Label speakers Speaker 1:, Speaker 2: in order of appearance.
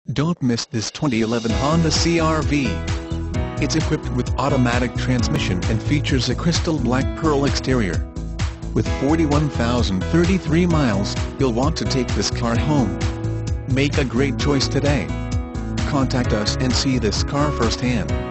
Speaker 1: Don't miss this 2011 Honda CR-V. It's equipped with automatic transmission and features a crystal black pearl exterior. With 41,033 miles, you'll want to take this car home. Make a great choice today. Contact us and see this car firsthand.